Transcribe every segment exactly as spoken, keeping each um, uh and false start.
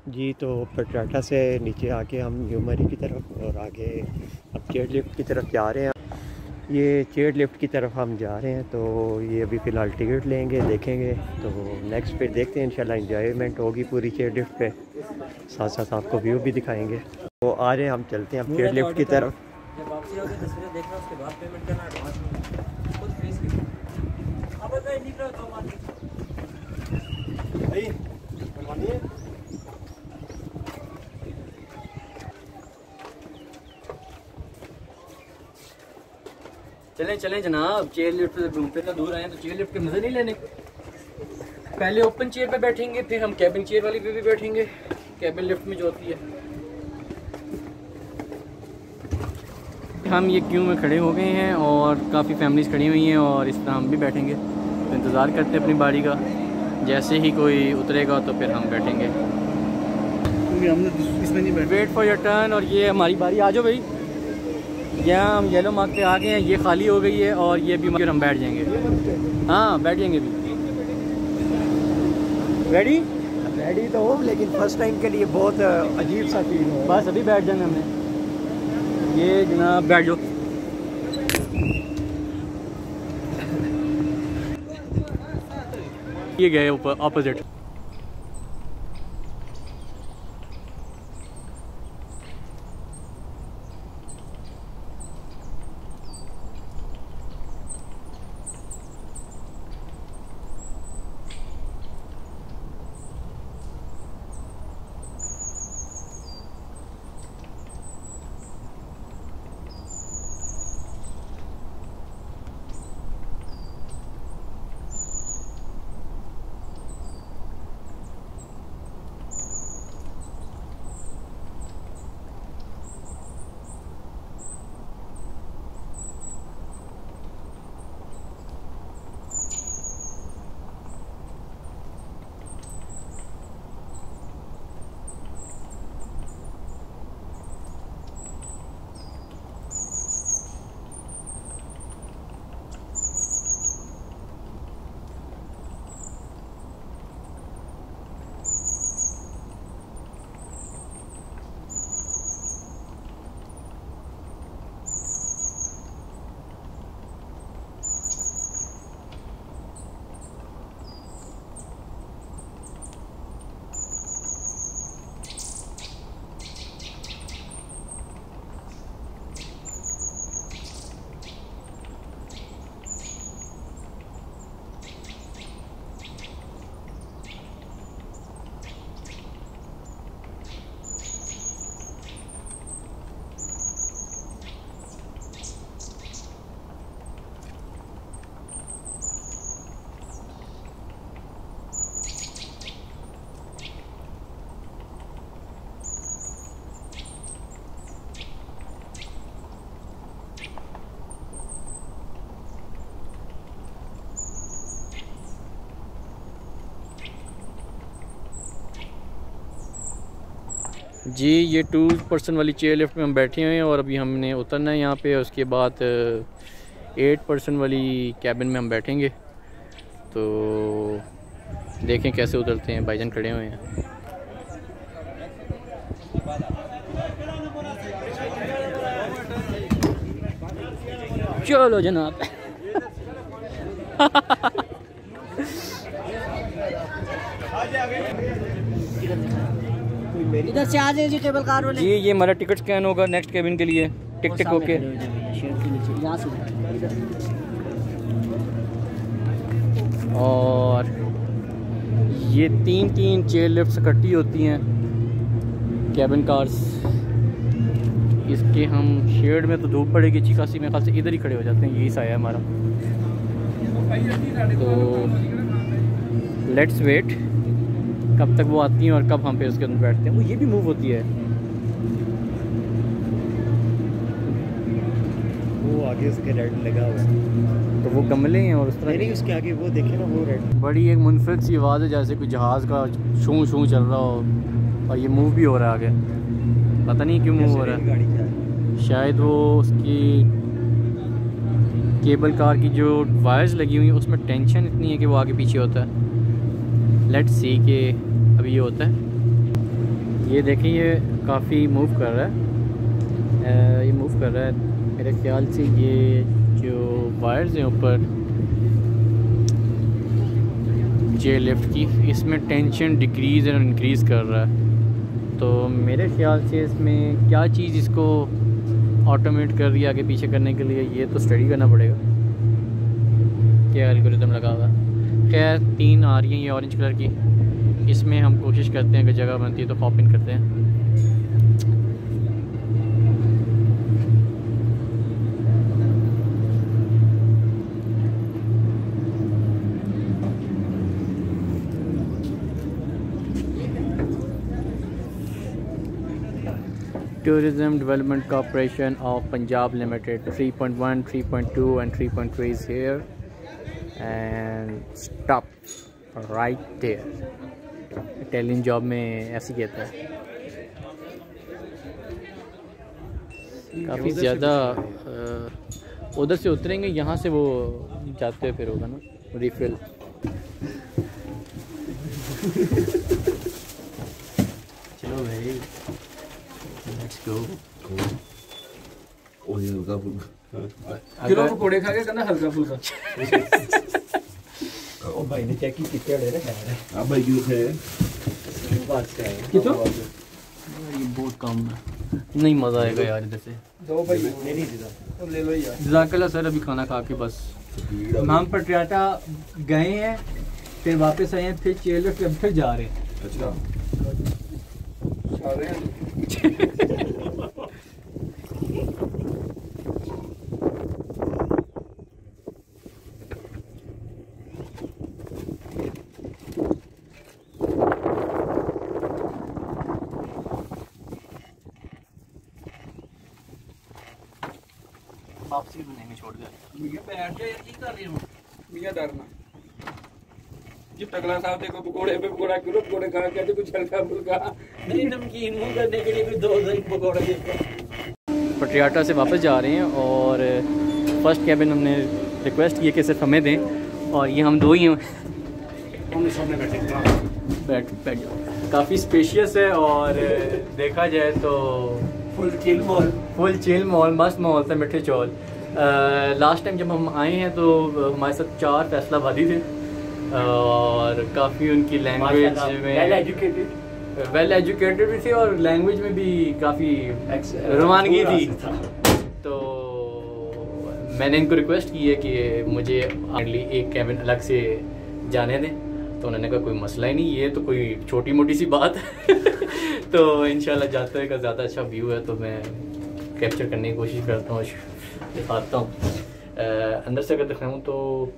जी तो पटाटा से नीचे आके हम न्यूमरी की तरफ और आगे अब चेयर लिफ्ट की तरफ जा रहे हैं। ये चेयर लिफ्ट की तरफ हम जा रहे हैं, तो ये अभी फ़िलहाल टिकट लेंगे, देखेंगे। तो नेक्स्ट फिर देखते हैं, इंशाल्लाह एंजॉयमेंट होगी पूरी चेयर लिफ्ट पे, साथ साथ आपको व्यू भी दिखाएंगे। तो आ रहे हैं, हम चलते हैं अब चेयर लिफ्ट की तरफ। जब वापसी होगी तस्वीरें देखना, उसके बाद पेमेंट करना एडवांस में खुद फीस की। अब मैं निकल तो मान भाई बनवानी है। चलें चलें जनाब, चेयर लिफ्ट से घूमते तो दूर आए तो चेयर लिफ्ट के मज़े नहीं लेने। पहले ओपन चेयर पे बैठेंगे, फिर हम कैबिन चेयर वाली पे भी बैठेंगे, कैबिन लिफ्ट में जो होती है। हम ये क्यू में खड़े हो गए हैं और काफ़ी फैमिलीज़ खड़ी हुई हैं और इस तरह हम भी बैठेंगे। तो इंतज़ार करते हैं अपनी बारी का, जैसे ही कोई उतरेगा तो फिर हम बैठेंगे। हमने इसमें नहीं बैठे। Wait for your turn. और ये हमारी बारी, आ जाओ भाई। यहाँ हम येलो मार्क पे आ गए हैं, ये खाली हो गई है और ये भी फिर हम बैठ जाएंगे। हाँ बैठ जाएंगे भी। रेडी रेडी तो हो, लेकिन फर्स्ट टाइम के लिए बहुत अजीब सा फील हो। बस अभी बैठ जाना हमने। ये जनाब बैठ जाओ। ये गए ऊपर ऑपोजिट। जी ये टू पर्सन वाली चेयर लिफ्ट में हम बैठे हुए हैं और अभी हमने उतरना है यहाँ पे। उसके बाद एट पर्सन वाली कैबिन में हम बैठेंगे, तो देखें कैसे उतरते हैं। भाईजान खड़े हुए हैं। चलो जनाब। इधर से आ जाइए जी, केबल कार वाले। जी ये हमारा टिकट स्कैन होगा नेक्स्ट केबिन के लिए। Tick tick okay. और ये तीन तीन चेयर लिफ्ट इकट्ठी होती हैं केबिन कार्स। इसके हम शेड में तो धूप पड़ेगी अच्छी खासी, मेरे ख्याल से इधर ही खड़े हो जाते हैं, यही साया है हमारा। तो लेट्स वेट कब तक वो आती हैं और कब हम पे उसके अंदर बैठते हैं। वो ये भी मूव होती है। वो आगे उसके रेड लगा हुआ है, तो वो गमले हैं और उस तरह नहीं उसके आगे वो देखे ना, वो रेड। बड़ी एक मुनफरद सी आवाज़ है, जैसे कोई जहाज़ का शू शू चल रहा हो और ये मूव भी हो रहा है आगे। पता नहीं क्यों मूव हो रहा है। शायद वो उसकी केबल कार की जो वायर्स लगी हुई हैं उसमें टेंशन इतनी है कि वो आगे पीछे होता है। लेट्स सी कि अभी ये होता है। ये देखिए ये काफ़ी मूव कर रहा है, ये मूव कर रहा है। मेरे ख्याल से ये जो वायर्स हैं ऊपर जे लिफ्ट की, इसमें टेंशन डिक्रीज़ और इंक्रीज़ कर रहा है। तो मेरे ख्याल से इसमें क्या चीज़ इसको ऑटोमेट कर रही है आगे पीछे करने के लिए, ये तो स्टडी करना पड़ेगा क्या एल्गोरिथम लगा हुआ। खैर तीन आ रही हैं ये ऑरेंज कलर की, इसमें हम कोशिश करते हैं कि जगह बनती है तो हॉप इन करते हैं। Tourism Development Corporation of Punjab Limited, three point one, three point two and three point three is here and stop right there. Italian job में ऐसे कहता है। काफ़ी ज़्यादा उधर से उतरेंगे, यहाँ से वो जाते हुए फिर होगा ना रिफिल। चलो भाई लेट्स गो। ओए हल्का फुल्का किलो पकोड़े खा के कहना हल्का फुल्का। ओ भाई ने चेक की कितने ना है। अब भाई क्यों खाए बात का है कितो ये बहुत कम है, नहीं मज़ा आएगा यार इधर से। दो भाई नहीं नहीं दीदा तो ले लो यार। जज़ाकल्लाह सर, अभी खाना खा के बस हम पटियाला गए हैं, फिर वापस आए हैं, फिर चेयर लिफ्ट फिर जा रहे हैं। अच्छा सारे हैं। वापसी बनेंगे छोड़ दे। मियां बैठ जा यार, की कर रही है मियां डरना। जी टकला साहब देखो पकोड़े पे पकोड़ा किलो पकोड़े खा के तो कुछ हल्का फुल्का नहीं, नमकीन मुंह करने के लिए भी दो दो पकोड़े देते। पटियाला से वापस जा रहे हैं और फर्स्ट कैबिन हमने रिक्वेस्ट की कि सिर्फ हमें दें, और ये हम दो ही हैं। हमने सामने बैठे बैठ बैठ जाओ। काफ़ी स्पेशियस है और देखा जाए तो full chill mall full chill mall, मस्त माहौल था, मिठे चौल। लास्ट टाइम जब हम आए हैं तो हमारे साथ चार फैसलाबादी थे और काफ़ी उनकी लैंग्वेज में वेल एजुकेटेड वेल एजुकेटेड भी थे और लैंग्वेज में भी काफ़ी रवानगी थी। तो मैंने इनको रिक्वेस्ट की है कि मुझे अगली एक कैबिन अलग से जाने दें, तो उन्होंने कहा कोई मसला ही नहीं, ये तो कोई छोटी मोटी सी बात है। तो इंशाल्लाह जाते हुए का ज़्यादा अच्छा व्यू है तो मैं कैप्चर करने की कोशिश करता हूँ, दिखाता हूँ। अंदर से अगर दिखाऊँ तो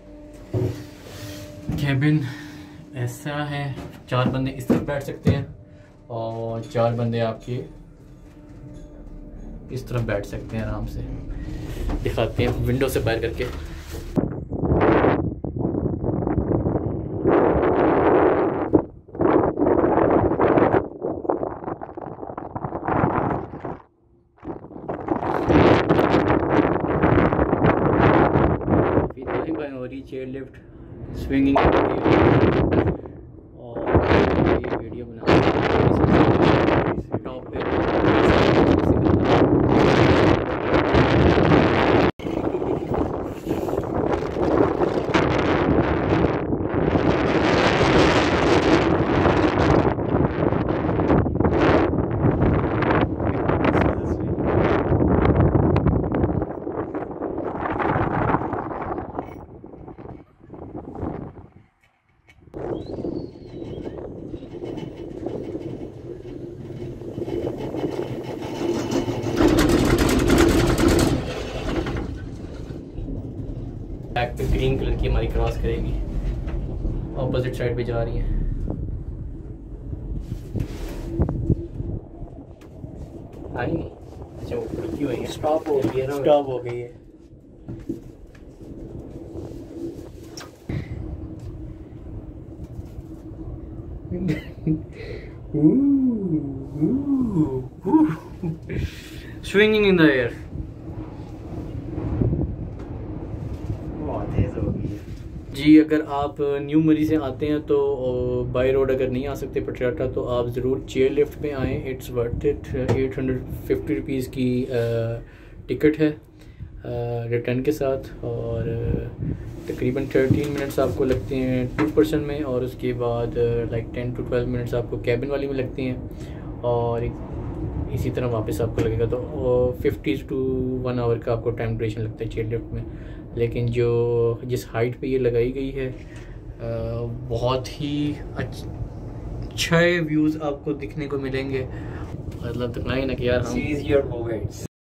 कैबिन ऐसा है, चार बंदे इस तरफ बैठ सकते हैं और चार बंदे आपके इस तरफ बैठ सकते हैं आराम से। दिखाते हैं विंडो से बाहर करके। चेयर लिफ्ट स्विंगिंग और ये वीडियो बना टॉप पे बैक पे ग्रीन कलर की हमारी क्रॉस करेगी, ऑपोजिट साइड पे जा रही है। आई नहीं, अच्छा वो रुकी हुई है, स्टॉप हो गई है ना, स्टॉप हो गई है। Swinging in the air. जी जी अगर आप न्यू मरी से आते हैं तो बाई रोड अगर नहीं आ सकते पटियाला तो आप ज़रूर चेयर लिफ्ट में आएँ। It's worth it. Eight hundred fifty rupees की टिकट है रिटर्न के साथ, और तकरीबन थर्टीन मिनट्स आपको लगते हैं टू पर्सन में, और उसके बाद like ten to twelve minutes आपको कैबिन वाली में लगती हैं, और इसी तरह वापस आपको लगेगा तो फिफ्टी टू वन आवर का आपको टाइम ड्यूरेशन लगता है चेयर लिफ्ट में। लेकिन जो जिस हाइट पे ये लगाई गई है बहुत ही अच्छे व्यूज़ आपको दिखने को मिलेंगे। मतलब तो ना कि यार हम